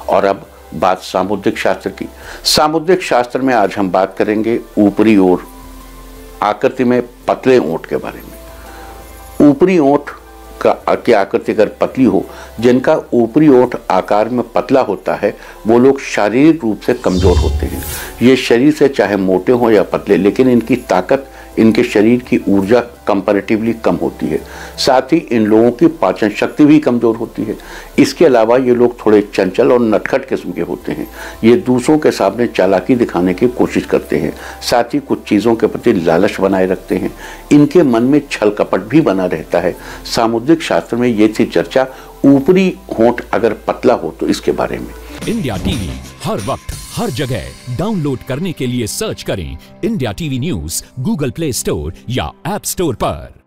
और अब बात सामुद्रिक शास्त्र की। सामुद्रिक शास्त्र में आज हम बात करेंगे ऊपरी ओर आकृति में पतले ओंठ के बारे में। ऊपरी ओंठ की आकृति अगर पतली हो, जिनका ऊपरी ओंठ आकार में पतला होता है, वो लोग शारीरिक रूप से कमजोर होते हैं। ये शरीर से चाहे मोटे हों या पतले, लेकिन इनकी ताकत, इनके शरीर की ऊर्जा कंपैरेटिवली कम होती है। साथ ही इन लोगों की पाचन शक्ति भी कमजोर होती है। इसके अलावा ये लोग थोड़े चंचल और नटखट किस्म के होते हैं। ये दूसरों के सामने चालाकी दिखाने की कोशिश करते हैं। साथ ही कुछ चीज़ों के प्रति लालच बनाए रखते हैं। इनके मन में छल कपट भी बना रहता है। सामुद्रिक शास्त्र में ये थी चर्चा, ऊपरी होंठ अगर पतला हो तो इसके बारे में। इंडिया टीवी हर वक्त हर जगह डाउनलोड करने के लिए सर्च करें India TV news Google Play store या ऐप स्टोर पर।